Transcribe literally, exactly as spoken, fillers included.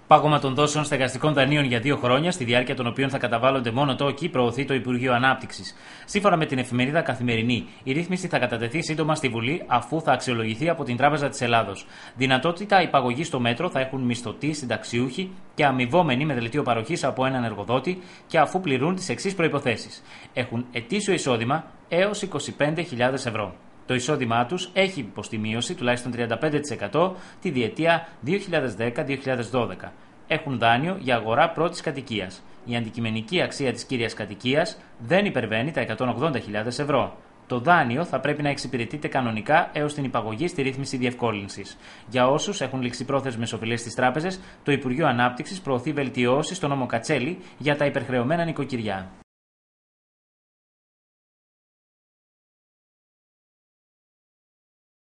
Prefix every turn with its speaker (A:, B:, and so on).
A: Πάγωμα των δόσεων στεγαστικών δανείων για δύο χρόνια, στη διάρκεια των οποίων θα καταβάλλονται μόνο τόκοι, προωθεί το Υπουργείο Ανάπτυξης. Σύμφωνα με την εφημερίδα Καθημερινή, η ρύθμιση θα κατατεθεί σύντομα στη Βουλή, αφού θα αξιολογηθεί από την Τράπεζα της Ελλάδος. Δυνατότητα υπαγωγή στο μέτρο θα έχουν μισθωτοί, συνταξιούχοι και αμοιβόμενοι με δελτίο παροχής από έναν εργοδότη και αφού πληρούν τις εξής προϋποθέσεις. Έχουν ετήσιο εισόδημα έως είκοσι πέντε χιλιάδες ευρώ. Το εισόδημά τους έχει υποστεί μείωση τουλάχιστον τριάντα πέντε τοις εκατό τη διετία δύο χιλιάδες δέκα με δύο χιλιάδες δώδεκα. Έχουν δάνειο για αγορά πρώτης κατοικίας. Η αντικειμενική αξία της κύριας κατοικίας δεν υπερβαίνει τα εκατόν ογδόντα χιλιάδες ευρώ. Το δάνειο θα πρέπει να εξυπηρετείται κανονικά έως την υπαγωγή στη ρύθμιση διευκόλυνσης. Για όσους έχουν ληξιπρόθεσμες οφειλές στις τράπεζες, το Υπουργείο Ανάπτυξης προωθεί βελτιώσεις στο νόμο Κατσέλη για τα υπερχρεωμένα νοικοκυριά.